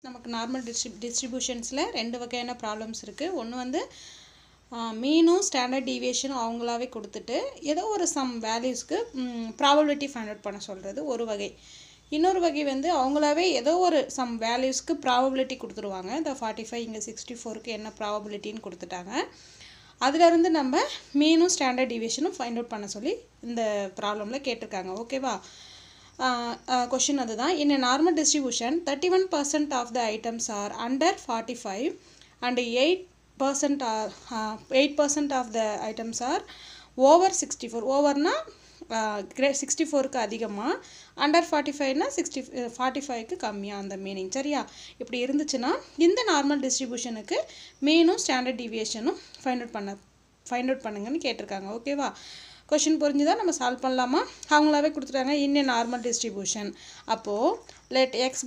நமக்கு நார்மல் டிஸ்ட்ரிபியூஷன்ஸில் ரெண்டு வகையான ப்ராப்ளம்ஸ் இருக்குது. ஒன்று வந்து மீனும் ஸ்டாண்டர்ட் டீவியேஷனும் அவங்களாவே கொடுத்துட்டு ஏதோ ஒரு சம் வேல்யூஸ்க்கு ப்ராபபிலிட்டி ஃபைண்ட் அவுட் பண்ண சொல்கிறது ஒரு வகை. இன்னொரு வகை வந்து அவங்களாவே ஏதோ ஒரு சம் வேல்யூஸ்க்கு ப்ராபபிலிட்டி கொடுத்துருவாங்க. இந்த 45 இங்கே 64க்கு என்ன ப்ராபபிலிட்டின்னு கொடுத்துட்டாங்க. அதிலிருந்து நம்ம மீனும் ஸ்டாண்டர்ட் டீவியேஷனும் ஃபைண்ட் அவுட் பண்ண சொல்லி இந்த ப்ராப்ளமில் கேட்டிருக்காங்க. ஓகேவா? question அதுதான். In a normal distribution 31% of the items are under 45 and 8% of the items are over 64. ஓவர்னா 64க்கு அதிகமாக, அண்டர் 45னா 45க்கு கம்மியாக அந்த மீனிங். சரியா? இப்படி இருந்துச்சுன்னா இந்த நார்மல் டிஸ்ட்ரிபியூஷனுக்கு மீனும் ஸ்டாண்டர்ட் டீவியேஷனும் ஃபைண்ட் அவுட் பண்ணுங்கன்னு கேட்டிருக்காங்க. ஓகேவா? கொஷின் புரிஞ்சுதா? நம்ம சால்வ் பண்ணலாமா? அவங்களாவே கொடுத்துட்டாங்க இன் ஏ நார்மல் டிஸ்ட்ரிபியூஷன். அப்போது let x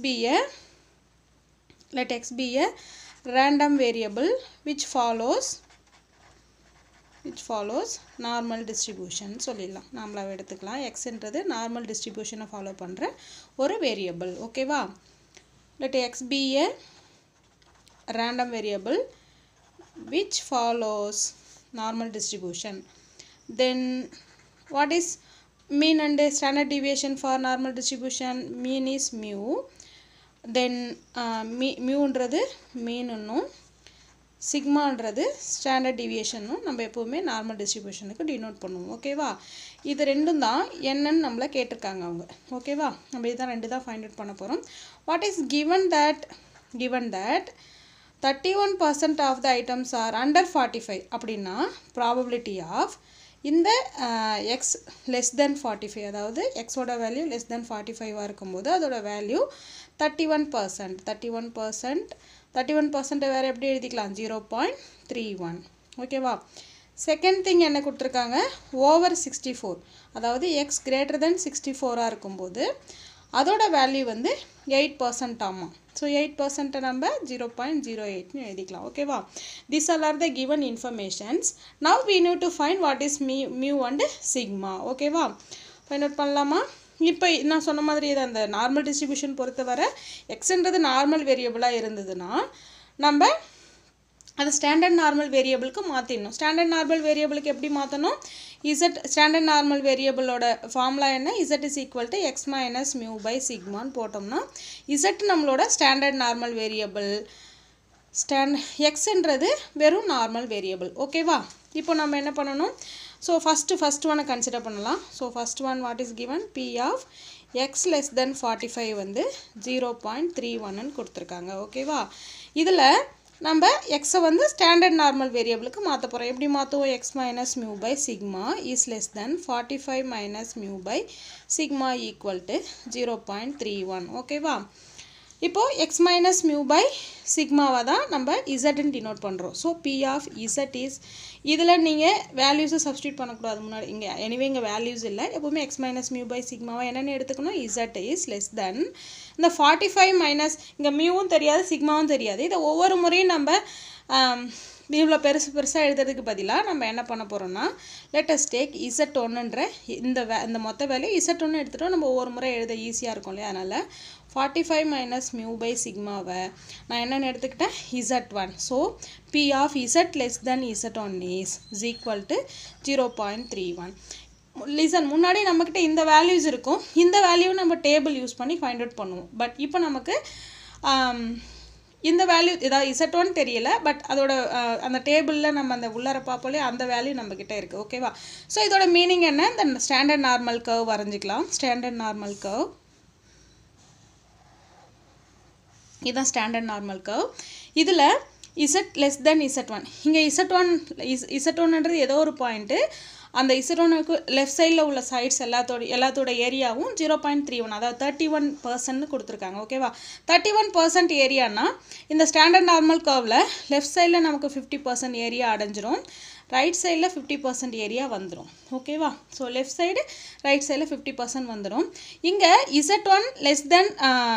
be a random variable which follows normal distribution சொல்லிடலாம். நாமளாவே எடுத்துக்கலாம். xன்றது நார்மல் டிஸ்ட்ரிபியூஷனை ஃபாலோ பண்ணுற ஒரு வேரியபிள். ஓகேவா? let x be a random variable which follows normal distribution. Then what is mean and standard deviation for normal distribution? Mean is mu. Then muன்றது மீனுன்னும் சிக்மான்றது standard டிவியேஷனும் நம்ம எப்போவுமே நார்மல் டிஸ்ட்ரிபியூஷனுக்கு டினோட் பண்ணுவோம். ஓகேவா? இது ரெண்டும் தான் என்னன்னு நம்மளை கேட்டிருக்காங்க அவங்க. ஓகேவா? நம்ம இதுதான் ரெண்டு தான் ஃபைண்ட் அவுட் பண்ண போகிறோம். What is given that 31% of the items are under 45 அப்படின்னா ப்ராபபிலிட்டி ஆஃப் இந்த எக்ஸ் லெஸ் தென் 45, அதாவது எக்ஸோட வேல்யூ லெஸ் தென் 45 இருக்கும்போது அதோட வேல்யூ 31% வேறு எப்படி எழுதிக்கலாம்? 0.31. ஓகேவா? செகண்ட் திங் என்ன கொடுத்துருக்காங்க? ஓவர் 64, அதாவது எக்ஸ் கிரேட்டர் தென் 64 இருக்கும்போது அதோட வேல்யூ வந்து 8% ஆமாம். ஸோ 8% நம்ம 0.08 எழுதிக்கலாம். ஓகேவா? This all are the given informations. Now we need to find what is mu and sigma. ஓகேவா? ஃபைண்ட் அவுட் பண்ணலாமா? இப்போ நான் சொன்ன மாதிரி இது அந்த நார்மல் டிஸ்ட்ரிபியூஷன் பொறுத்தவரை எக்ஸ்ன்றது நார்மல் வேரியபிளாக இருந்ததுன்னா நம்ம அது ஸ்டாண்டர்ட் நார்மல் வேரியபிளுக்கு மாற்றிடணும். ஸ்டாண்டர்ட் நார்மல் வேரியபிளுக்கு எப்படி மாற்றணும்? இசட் ஸ்டாண்டர்ட் நார்மல் வேரியபிளோட ஃபார்முலா என்ன? Z is equal to X minus mu by சிக்மான்னு போட்டோம்னா இசட் நம்மளோட ஸ்டாண்டர்ட் நார்மல் வேரியபிள், எக்ஸ்ன்றது வெறும் நார்மல் வேரியபிள். ஓகேவா? இப்போ நம்ம என்ன பண்ணணும்? ஸோ ஃபஸ்ட் ஒன்னை கன்சிடர் பண்ணலாம். So first one what is given? P of X less than 45 வந்து 0.31ன்னு கொடுத்துருக்காங்க. ஓகேவா? இதில் நம்ம எக்ஸை வந்து ஸ்டாண்டர்ட் நார்மல் வேரியபிளுக்கு மாற்ற போகிறோம். எப்படி மாற்றுவோம்? X minus mu by sigma is less than 45 minus mu by sigma equal to 0.31. ஓகேவா? இப்போது எக்ஸ் மைனஸ் மியூ பை சிக்மாவை தான் நம்ம இசட்ன்னு டினோட் பண்ணுறோம். So P of Z is, இதில் நீங்கள் வேல்யூஸை சப்ஸ்டியூட் பண்ணக்கூடாது முன்னாடி. இங்கே எனிவே இங்கே வேல்யூஸ் இல்லை. எப்போவுமே எக்ஸ் மைனஸ் மியூ பை சிக்மாவை என்னென்னு எடுத்துக்கணும்? இசட் இஸ் லெஸ் தென் இந்த 45 மைனஸ் இங்கே மியூவும் தெரியாது சிக்மாவும் தெரியாது. இதை ஒவ்வொரு முறையும் நம்ம இவ்வளோ பெருசாக எழுதுறதுக்கு பதிலாக நம்ம என்ன பண்ண போகிறோம்னா லெட் அஸ் டேக் Z1ன்ற இந்த மொத்த வேல்யூ Z1 எடுத்துகிட்டோம். நம்ம ஒவ்வொரு முறை எழுத ஈஸியாக இருக்கும் இல்லையா? அதனால் 45 மைனஸ் மியூ பை சிக்மாவை நான் என்னென்னு எடுத்துக்கிட்டேன்? Z1. So P of Z less than Z1 is equal to 0.31. Listen, முன்னாடி நம்மக்கிட்ட இந்த வேல்யூஸ் இருக்கும். இந்த வேல்யூ நம்ம டேபிள் யூஸ் பண்ணி ஃபைண்ட் அவுட் பண்ணுவோம். பட் இப்போ நமக்கு இந்த வேல்யூ ஏதாவது Z1 தெரியல, பட் அதோட அந்த டேபிளில் நம்ம அந்த உள்ளார பார்ப்போலே அந்த வேல்யூ நம்மக்கிட்ட இருக்குது. ஓகேவா? ஸோ இதோட மீனிங் என்ன? இந்த ஸ்டாண்டர்ட் நார்மல் கர்வ் வரைஞ்சிக்கலாம். ஸ்டாண்டர்ட் நார்மல் கர்வ் இதுதான் ஸ்டாண்டர்ட் நார்மல் கர்வ். இதில் Z லெஸ் தென் Z1, இங்கே Z1ன்றது ஏதோ ஒரு பாயிண்ட்டு, அந்த Z1க்கு லெஃப்ட் சைடில் உள்ள சைட்ஸ் எல்லாத்தோட ஏரியாவும் 0.31, அதாவது 31% கொடுத்துருக்காங்க. ஓகேவா? 31% ஏரியானா இந்த ஸ்டாண்டர்ட் நார்மல் கர்வில் லெஃப்ட் சைடில் நமக்கு 50% ஏரியா அடைஞ்சிரும். ரைட் சைடில் 50% ஏரியா வந்துடும் ஓகேவா ஸோ லெஃப்ட் சைடு ரைட் சைடில் 50% வந்துடும் இங்கே Z1 less than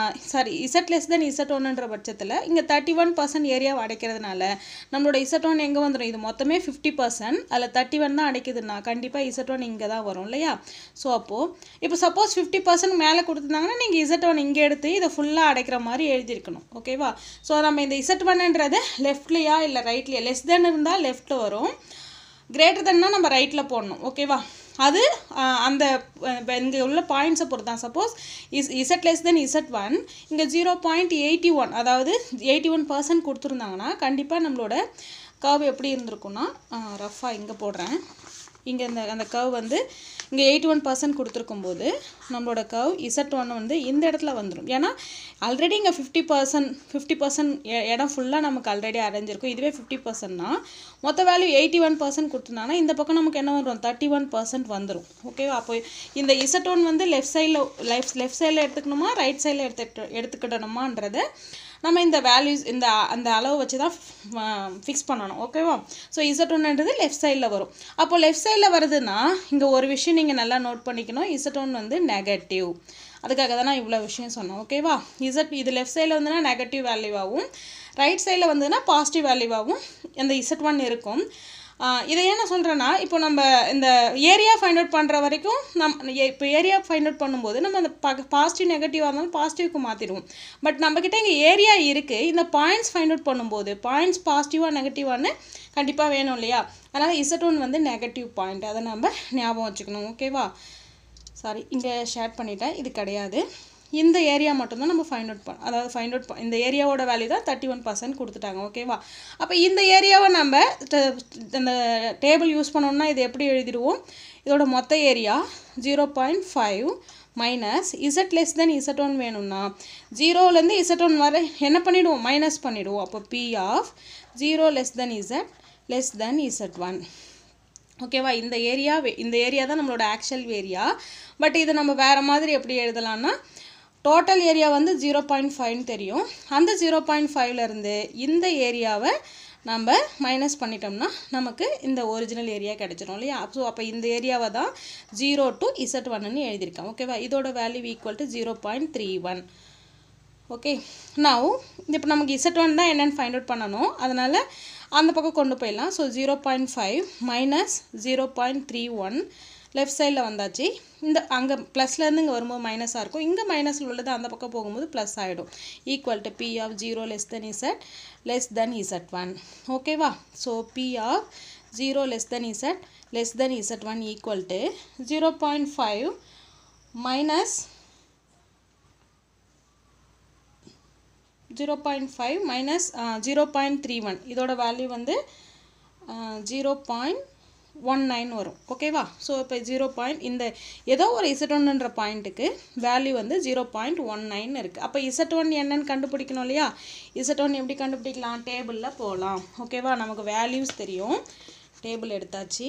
Z less than Z1ன்ற பட்சத்தில் இங்கே 31% ஏரியாவை அடைக்கிறதுனால நம்மளோட Z1 எங்கே வந்துடும் இது மொத்தமே 50% அதில் 31 தான் அடைக்குதுன்னா கண்டிப்பாக Z1 இங்கே தான் வரும் இல்லையா ஸோ அப்போது இப்போ சப்போஸ் 50% மேலே கொடுத்துருந்தாங்கன்னா நீங்கள் Z1 இங்கே எடுத்து இதை ஃபுல்லாக அடைக்கிற மாதிரி எழுதியிருக்கணும் ஓகேவா ஸோ நம்ம இந்த Z1ன்றது லெஃப்ட்லையா இல்லை ரைட்லையா லெஸ் தென் இருந்தால் லெஃப்ட்டில் வரும் கிரேட்டர் தென்னா நம்ம ரைட்டில் போடணும் ஓகேவா அது அந்த இங்கே உள்ள பாயிண்ட்ஸை பொறுத்து தான் suppose Z less than Z1 இங்கே 0.81 அதாவது 81% கொடுத்துருந்தாங்கன்னா கண்டிப்பாக நம்மளோட கர்வ் எப்படி இருந்திருக்குன்னா ரஃபாக இங்கே போடுறேன் இங்கே அந்த கர்வ் வந்து இங்கே 81% கொடுத்துருக்கும் போது நம்மளோட கர்வ் Z1 வந்து இந்த இடத்துல வந்துடும் ஏன்னா ஆல்ரெடி இங்கே 50% இடம் ஃபுல்லாக நமக்கு ஆல்ரெடி அடைஞ்சிருக்கும் இதுவே 50%னா மொத்த வேல்யூ 81% கொடுத்துருந்தாங்கன்னா இந்த பக்கம் நமக்கு என்ன வரும் 31% வந்துடும் ஓகேவா அப்போ இந்த Z1 வந்து லெஃப்ட் சைடில் எடுத்துக்கணுமா ரைட் சைடில் எடுத்துக்கிடணுமான்றதை நம்ம இந்த வேல்யூஸ் அந்த அளவு வச்சு தான் ஃபிக்ஸ் பண்ணணும் ஓகேவா ஸோ Z1ன்றது லெஃப்ட் சைடில் வரும் அப்போ லெஃப்ட் சைடில் வருதுன்னா இங்கே ஒரு விஷயம் நீங்கள் நல்லா நோட் பண்ணிக்கணும் Z1 வந்து நெகட்டிவ் அதுக்காக தான் நான் இவ்வளோ விஷயம் சொன்னேன் ஓகேவா இது லெஃப்ட் சைடில் வந்துன்னா நெகட்டிவ் வேல்யூவாகவும் ரைட் சைடில் வந்துன்னா பாசிட்டிவ் வேல்யூவாகவும் இந்த Z1 இருக்கும் இதை ஏன் நான் சொல்கிறேன்னா இப்போ நம்ம இந்த ஏரியா ஃபைண்ட் அவுட் பண்ணுற வரைக்கும் இப்போ ஏரியா ஃபைண்ட் அவுட் பண்ணும்போது நம்ம அந்த பாசிட்டிவ் நெகட்டிவாக இருந்தாலும் பாசிட்டிவ்க்கு மாற்றிடுவோம் பட் நம்மக்கிட்ட இங்கே ஏரியா இருக்குது இந்த பாயிண்ட்ஸ் ஃபைண்ட் அவுட் பண்ணும்போது பாயிண்ட்ஸ் பாசிட்டிவாக நெகட்டிவானு கண்டிப்பாக வேணும் இல்லையா அதனால் Z1 வந்து நெகட்டிவ் பாயிண்ட் அதை நம்ம ஞாபகம் வச்சுக்கணும் ஓகேவா சாரி இங்கே ஷேர் பண்ணிட்டேன் இது கிடையாது இந்த ஏரியா மட்டும்தான் நம்ம ஃபைண்ட் அவுட் அதாவது இந்த ஏரியாவோட வேல்யூ தான் 31% கொடுத்துட்டாங்க ஓகேவா அப்போ இந்த ஏரியாவை நம்ம இந்த டேபிள் யூஸ் பண்ணோம்னா இது எப்படி எழுதிடுவோம் இதோட மொத்த area 0.5 minus Z less than Z1 வேணும்னா 0லேருந்து Z1 வரை என்ன பண்ணிவிடுவோம் மைனஸ் பண்ணிவிடுவோம் அப்போ P of 0 less than Z less than Z1 ஓகேவா இந்த ஏரியா தான் நம்மளோட ஆக்சுவல் ஏரியா பட் இது நம்ம வேறு மாதிரி எப்படி எழுதலாம்னா டோட்டல் ஏரியா வந்து 0.5 தெரியும் அந்த 0.5லேருந்து இந்த ஏரியாவை நம்ம மைனஸ் பண்ணிட்டோம்னா நமக்கு இந்த ஒரிஜினல் ஏரியா கிடைச்சிரும் இல்லையா ஸோ அப்போ இந்த ஏரியாவை தான் 0 to Z1ன்னு எழுதியிருக்கேன் ஓகேவா இதோட value equal to 0.31 okay now இப்போ நமக்கு Z1 தான் என்னென்னு ஃபைண்ட் அவுட் பண்ணணும் அதனால் அந்த பக்கம் கொண்டு போயிடலாம் ஸோ 0.5 மைனஸ் 0.31 லெஃப்ட் சைடில் வந்தாச்சு இந்த அங்கே ப்ளஸ்லேருந்து இங்கே வரும்போது மைனஸாக இருக்கும் இங்கே மைனஸில் உள்ளது அந்த பக்கம் போகும்போது ப்ளஸ் ஆகிடும் equal to P of 0 less than Z less than Z1 ஓகேவா so P of 0 less than Z less than Z1 equal to 0.5 minus 0.5 minus 0.31 இதோட வேல்யூ வந்து 0.19 வரும் ஓகேவா ஸோ இப்போ 0. இந்த ஏதோ ஒரு Z1ன்ற பாயிண்ட்டுக்கு வேல்யூ வந்து 0.19 இருக்குது அப்போ Z1 என்னன்னு கண்டுபிடிக்கணும் இல்லையா Z1 எப்படி கண்டுபிடிக்கலாம் டேபிளில் போகலாம் ஓகேவா நமக்கு வேல்யூஸ் தெரியும் டேபிள் எடுத்தாச்சு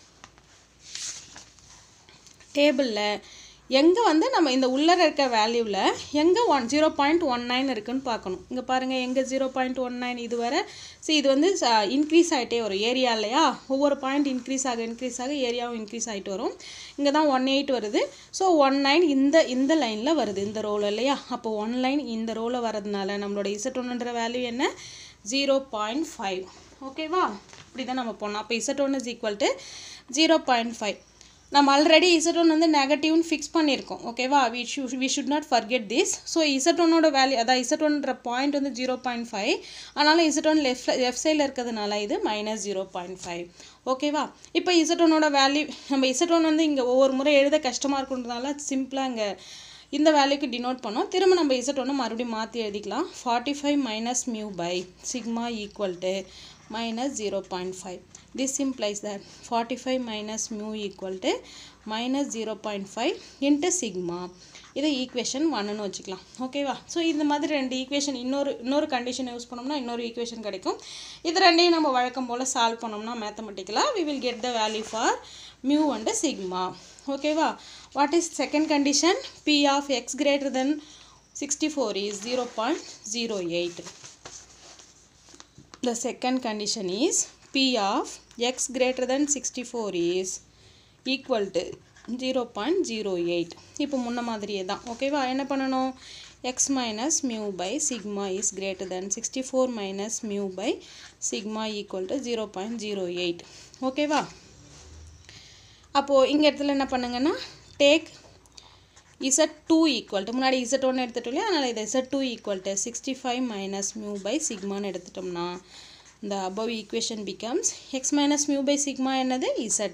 டேபிளில் எங்கே வந்து நம்ம இந்த உள்ளே இருக்க வேல்யூவில் எங்கே 0.19 இருக்குன்னு பார்க்கணும் இங்கே பாருங்கள் எங்கே 0.19 இது வரை இது வந்து இன்க்ரீஸ் ஆகிட்டே வரும் ஏரியா இல்லையா ஒவ்வொரு பாயிண்ட் இன்க்ரீஸ் ஆக ஏரியாவும் இன்க்ரீஸ் ஆகிட்டு வரும் இங்கே தான் 18 வருது ஸோ 19 இந்த லைனில் வருது இந்த ரோவில் இல்லையா அப்போ 1 லைன் இந்த ரோவில் வரதுனால நம்மளோட Z1ன்ற வேல்யூ என்ன 0.5 ஓகேவா இப்படி தான் நம்ம போனோம் அப்போ Z1 is equal to 0.5 நம்ம ஆல்ரெடி Z1 வந்து நெகட்டிவ்னு ஃபிக்ஸ் பண்ணியிருக்கோம் ஓகேவா we should not forget this so Z1ஓட வேல்யூ அதான் Z1ன்ற பாயிண்ட் வந்து 0.5 அதனால் Z1 லெஃப்ட் சைடில் இருக்கிறதுனால இது மைனஸ் 0.5 ஓகேவா இப்போ Z1ஓட வேல்யூ நம்ம Z1 வந்து இங்கே ஒவ்வொரு முறை எழுத கஷ்டமாக இருக்குன்றதுனால சிம்பிளாக இங்கே இந்த வேல்யூக்கு டினோட் பண்ணோம் திரும்ப நம்ம Z1 மறுபடியும் மாற்றி எழுதிக்கலாம் 45 minus mu by sigma equal to minus 0.5 this implies that 45 minus mu equal to minus 0.5 into sigma இதை ஈக்குவேஷன் 1ன்னு வச்சுக்கலாம் ஓகேவா ஸோ இந்த மாதிரி ரெண்டு ஈக்குவேஷன் இன்னொரு கண்டிஷன் யூஸ் பண்ணோம்னா இன்னொரு ஈக்குவேஷன் கிடைக்கும் இது ரெண்டையும் நம்ம வழக்கம் போல் சால்வ் பண்ணோம்னா மேத்தமெட்டிக்கலாக we will get the value for mu and sigma ஓகேவா what is second condition p of x greater than 64 is 0.08 The second condition is P of x greater than 64 is equal to 0.08. இப்போ முன்ன மாதிரியே தான் ஓகேவா என்ன பண்ணணும் x minus mu by sigma is greater than 64 minus mu by sigma equal to 0.08 ஓகேவா அப்போ இங்க இடத்துல என்ன பண்ணுங்கன்னா take z2 equal to முன்னாடி z1 எடுத்துட்டோம் அதனால இது z2 equal to 65 minus mu by sigma ன்னு எடுத்துட்டோம்னா the above equation becomes x minus mu by sigma என்னது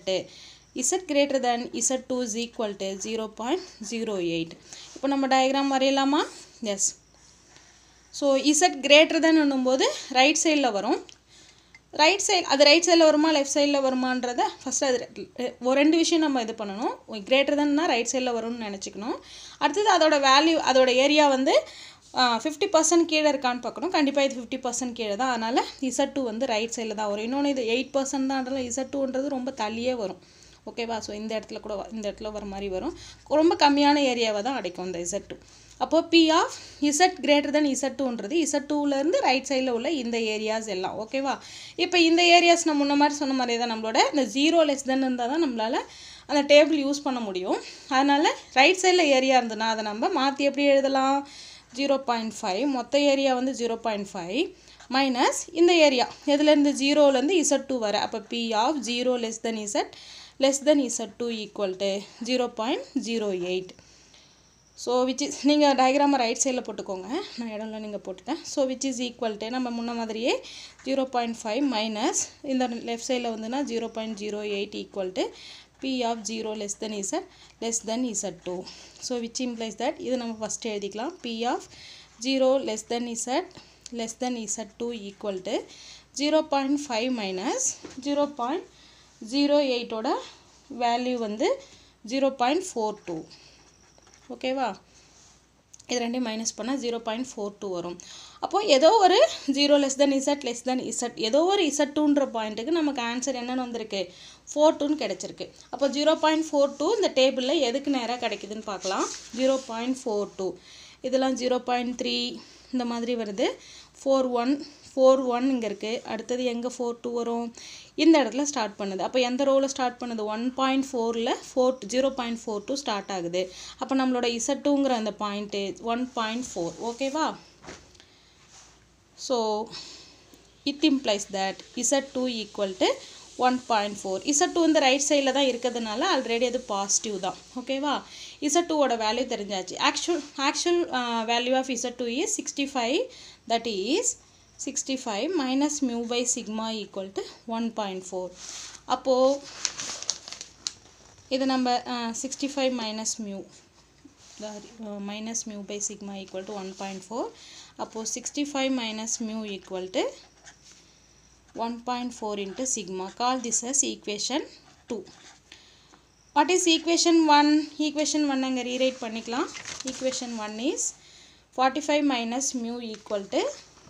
z greater than z2 is equal to 0.08 இப்போ நம்ம டயகிராம் வரையலாமா yes so z greater than என்னும்போது ரைட் சைடுல வரும் ரைட் சைடு அது ரைட் சைடுல வருமா லெஃப்ட் சைடுல வருமான்றத ஃபர்ஸ்ட் அது ஒரு ரெண்டு விஷயம் நம்ம இது பண்ணனும் greater thanனா ரைட் சைடுல வரும்னு நினைச்சுக்கணும் அடுத்து அதோட வேல்யூ அதோட ஏரியா வந்து 50% கீழ இருக்கான்னு பார்க்கணும் கண்டிப்பா இது 50% கீழ தான் அதனால z2 வந்து ரைட் சைடுல தான் வரும் இன்னொன்னு இது 8% தான்ன்றதால z2ன்றது ரொம்ப தள்ளியே வரும் ஓகேவா சோ இந்த இடத்துல கூட இந்த இடத்துல வர மாதிரி வரும் ரொம்ப கம்மியான ஏரியாவை தான் அடைக்கும் இந்த z2 அப்போ p of z greater than z2ன்றது z2 ல இருந்து ரைட் சைடுல உள்ள இந்த ஏரியாஸ் எல்லாம் ஓகேவா இப்போ இந்த ஏரியாஸ் நம்ம முன்ன மாதிரி சொன்ன மாதிரி தான் நம்மளோட இந்த 0 less than இருந்தா தான் நம்மளால அந்த டேபிள் யூஸ் பண்ண முடியும் அதனால ரைட் சைடுல ஏரியா இருந்தனா அத நம்ம மாத்தி எப்படி எழுதலாம் 0.5 மொத்த ஏரியா வந்து 0.5 minus இந்த ஏரியா எதுல இருந்து 0 ல இருந்து z2 வரை அப்ப p of 0 less than z2 equal to 0.08 so which is நீங்க டயகிராம் ரைட் சைடுல போட்டுக்கோங்க நான் இடம்ல நீங்க போட்டுட்டேன் so which is equal to நம்ம முன்ன மாதிரியே 0.5 minus இந்த லெஃப்ட் சைடுல வந்துனா 0.08 equal to p of 0 less than z2 so which implies that இது நம்ம ஃபர்ஸ்ட் எழுதிக்கலாம் p of 0 less than z2 equal to 0.5 minus 0.08 ஓட வேல்யூ வந்து 0.42 ஓகேவா இது ரெண்டையும் மைனஸ் பண்ணா 0.42 வரும் அப்போ ஏதோ ஒரு 0 less than z ஏதோ ஒரு z2ன்ற பாயிண்ட்க்கு நமக்கு ஆன்சர் என்னன்னு வந்திருக்கு 42 ன்னு கிடைச்சிருக்கு அப்போ 0.42 இந்த டேபிள்ல எதுக்கு நேரா கிடைக்குதுன்னு பார்க்கலாம் 0.42 இதெல்லாம் 0.3 இந்த மாதிரி வருது 41 இங்க இருக்கு அடுத்து எங்க 42 வரும் இந்த இடத்துல ஸ்டார்ட் பண்ணுது அப்ப எந்த ரோல ஸ்டார்ட் பண்ணுது 1.4 ல 0.42 ஸ்டார்ட் ஆகுது அப்ப நம்மளோட z2ங்கற அந்த பாயிண்ட் 1.4 ஓகேவா so it implies that z2 equal to 1.4 z2 இந்த ரைட் சைடுல தான் இருக்குதுனால ஆல்ரெடி அது பாசிட்டிவ் தான் ஓகேவா z2 ஓட வேல்யூ தெரிஞ்சாச்சு actual value of z2 is 65 that is 65 minus mu by sigma equal to 1.4 அப்போ இது நம்ம 65 minus mu by sigma equal to 1.4 அப்போ 65 minus mu equal to 1.4 into sigma call this as equation 2 what is equation 1 equation 1 அங்க rewrite பண்ணிக்கலாம் equation 1 is 45 minus mu equal to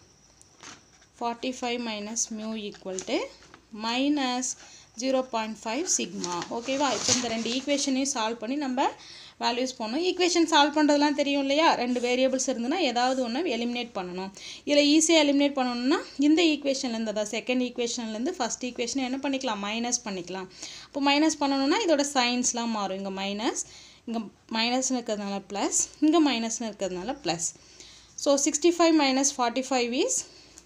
minus 0.5 sigma ஓகேவா இப்போ இந்த ரெண்டு ஈக்குவேஷனையும் சால்வ் பண்ணி நம்ம வேல்யூஸ் போடணும் ஈக்குவேஷன் சால்வ் பண்றதெல்லாம் தெரியும் இல்லையா ரெண்டு வேரியபிள்ஸ் இருந்தனா ஏதாவது ஒண்ணு எலிமினேட் பண்ணனும் இதுல ஈஸியா எலிமினேட் பண்ணனும்னா இந்த ஈக்குவேஷன்ல இருந்து அத செகண்ட் ஈக்குவேஷன்ல இருந்து ஃபர்ஸ்ட் ஈக்குவேஷனை என்ன பண்ணிக்கலாம் மைனஸ் பண்ணிக்கலாம் அப்ப மைனஸ் பண்ணனும்னா இதோட சைன்ஸ்லாம் மாறும் இங்க மைனஸ் இருக்கிறதுனால பிளஸ் இங்க மைனஸ் இருக்கிறதுனால plus so 65 minus 45 is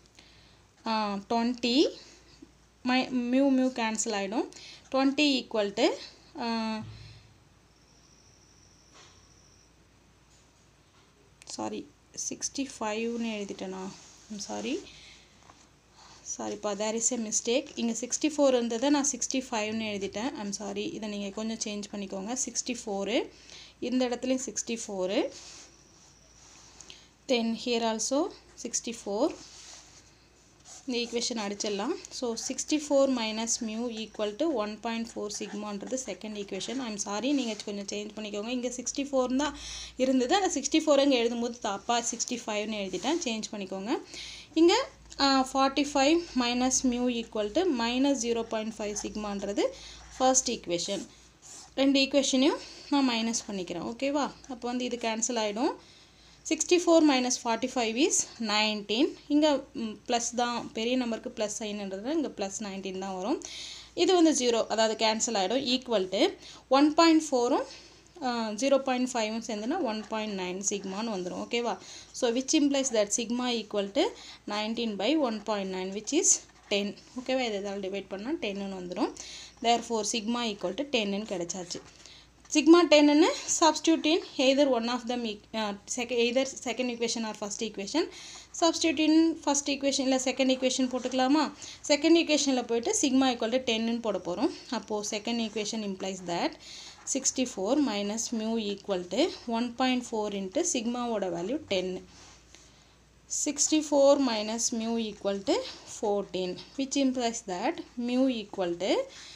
20 mu cancel ஆயிடும் 20 equal to sorry 65 னு எழுதிட்டேனா I'm sorry pa there is a mistake இங்க 64 இருந்தத நான் 65 னு எழுதிட்டேன் I'm sorry இத நீங்க கொஞ்சம் சேஞ்ச் பண்ணிக்கோங்க 64 இந்த இடத்துலயும் 64 then here also 64 இந்த equation அடிச்சிடலாம் so 64 minus mu equal to 1.4 sigma ன்றது செகண்ட் equation I'm sorry நீங்க கொஞ்சம் சேஞ்ச் பண்ணிக்கோங்க இங்க 64 தான் இருந்தது அந்த 64 இங்க எழுதும்போது தப்பா 65 னு எழுதிட்டேன் சேஞ்ச் பண்ணிக்கோங்க இங்க 45 minus mu equal to minus 0.5 sigma ன்றது first equation ரெண்டு equationையும் நான் மைனஸ் பண்ணிக்கிறேன் ஓகேவா அப்ப வந்து இது கேன்சல் ஆயிடும் 64 minus 45 is 19. இங்கே ப்ளஸ் தான், பெரிய நம்பருக்கு ப்ளஸ் சைன்ன்றது இங்கே ப்ளஸ் 19 தான் வரும். இது வந்து 0, அதாவது கேன்சல் ஆகிடும். ஈக்குவல் டு 1.4ம் 0.5ம் சேர்ந்துன்னா 1.9 சிக்மான்னு வந்துடும். ஓகேவா? So which implies that sigma equal to 19/1.9 which is 10. ஓகேவா? இதை இதால் டிவைட் பண்ணால் 10ன்னு வந்துடும். தேர்ஃபோர் சிக்மா ஈக்குவல் டு 10ன்னு கிடைச்சாச்சு. Sigma 10 ன்னு substitute in either one of them, either second equation or first equation. Substitute in first equation இல்லை second equation போட்டுக்கலாமா? second equationல போயிட்டு sigma equal to 10 ன்னு போட போகிறோம். அப்போது second equation implies that 64 minus mu equal to 1.4 into sigma ஓட value 10. 64 minus mu equal to 14, which implies that mu equal to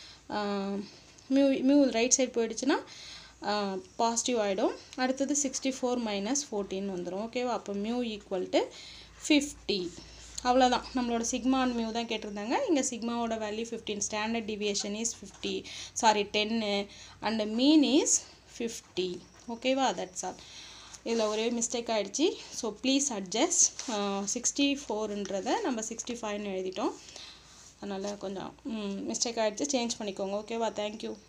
mu right side போயிடுச்சுன்னா positive ஆகிடும். அடுத்தது 64 minus 14 வந்துடும். ஓகேவா? அப்போ மியூ ஈக்குவல் டு 50. அவ்வளோதான். நம்மளோட சிக்மா அண்ட் மியூ தான் கேட்டிருந்தாங்க. இங்கே சிக்மாவோட value 15, standard deviation is 10 and mean is 50. ஓகேவா? That's all. இதில் ஒரே மிஸ்டேக் ஆகிடுச்சு. So please adjust. 64ன்றதை நம்ம 65ன்னு எழுதிட்டோம். அதனால் கொஞ்சம் மிஸ்டேக் ஆகிடுச்சு, சேஞ்ச் பண்ணிக்கோங்க. ஓகேவா? தேங்க்யூ.